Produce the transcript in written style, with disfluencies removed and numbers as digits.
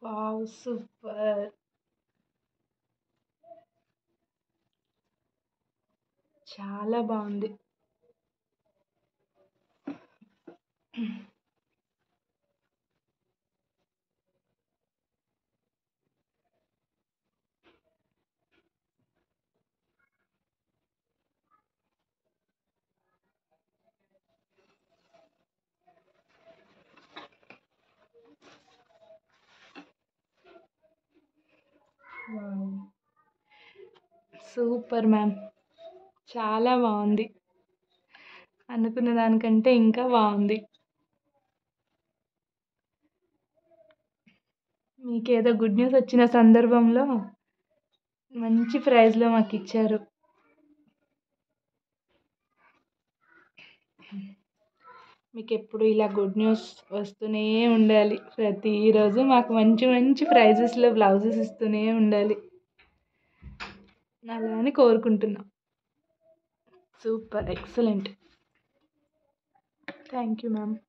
Wow! Super. చాలా బావుంది. Wow! Super ma'am. చాలా బావుంది. అనుకున్న దానికంటే ఇంకా బావుంది. మీకేదో గుడ్ న్యూస్ వచ్చిన సందర్భంలో మంచి ప్రైజ్‌లో మాకిచ్చారు. మీకెప్పుడు ఇలా గుడ్ న్యూస్ వస్తూనే ఉండాలి. ప్రతిరోజు మాకు మంచి మంచి ప్రైజెస్‌లో బ్లౌజెస్ ఇస్తూనే ఉండాలి. అలా అని కోరుకుంటున్నాం. Super. Excellent. Thank you ma'am.